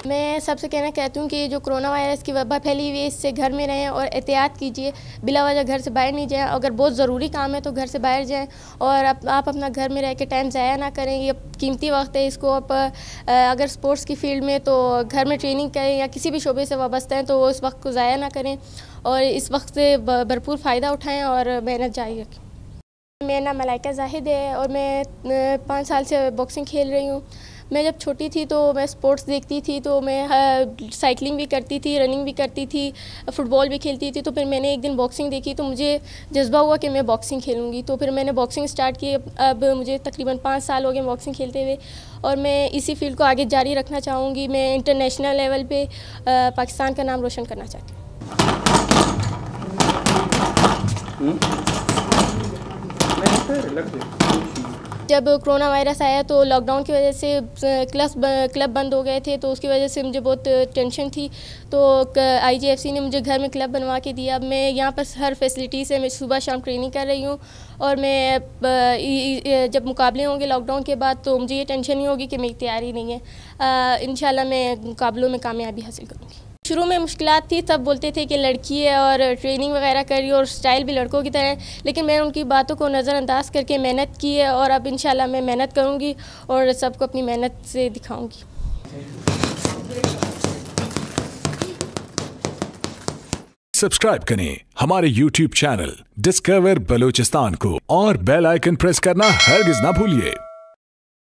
मैं सबसे कहना चाहती हूँ कि जो कोरोना वायरस की वबा फैली हुई है, इससे घर में रहें और एहतियात कीजिए। बिला वजह घर से बाहर नहीं जाएं। अगर बहुत ज़रूरी काम है तो घर से बाहर जाएं और आप अपना घर में रह के टाइम ज़ाया ना करें। ये कीमती वक्त है, इसको आप अगर स्पोर्ट्स की फील्ड में तो घर में ट्रेनिंग करें या किसी भी शोबे से वाबस्ता हैं तो वो इस वक्त को ज़ाया ना करें और इस वक्त से भरपूर फ़ायदा उठाएँ और मेहनत जारी रखें। मेरा नाम मलाइका जाहिद है और मैं 5 साल से बॉक्सिंग खेल रही हूँ। मैं जब छोटी थी तो मैं स्पोर्ट्स देखती थी, तो मैं साइकिलिंग भी करती थी, रनिंग भी करती थी, फ़ुटबॉल भी खेलती थी। तो फिर मैंने एक दिन बॉक्सिंग देखी तो मुझे जज्बा हुआ कि मैं बॉक्सिंग खेलूँगी। तो फिर मैंने बॉक्सिंग स्टार्ट की। अब मुझे तकरीबन 5 साल हो गए बॉक्सिंग खेलते हुए और मैं इसी फील्ड को आगे जारी रखना चाहूँगी। मैं इंटरनेशनल लेवल पर पाकिस्तान का नाम रोशन करना चाहती हूँ। जब कोरोना वायरस आया तो लॉकडाउन की वजह से क्लब बंद हो गए थे, तो उसकी वजह से मुझे बहुत टेंशन थी। तो IGFC ने मुझे घर में क्लब बनवा के दिया। अब मैं यहाँ पर हर फैसिलिटी से मैं सुबह शाम ट्रेनिंग कर रही हूँ और मैं जब मुकाबले होंगे लॉकडाउन के बाद तो मुझे ये टेंशन नहीं होगी कि मेरी तैयारी नहीं है। इंशाल्लाह मैं मुकाबलों में कामयाबी हासिल करूँगी। शुरू में मुश्किलात थी, सब बोलते थे कि लड़की है और ट्रेनिंग वगैरह कर रही है और स्टाइल भी लड़कों की तरह है, लेकिन मैंने उनकी बातों को नज़रअंदाज करके मेहनत की है और अब इंशाल्लाह मैं मेहनत करूँगी और सबको अपनी मेहनत से दिखाऊँगी। सब्सक्राइब करें हमारे YouTube चैनल डिस्कवर बलूचिस्तान को और बेल आइकन प्रेस करना हरगिज ना भूलिए।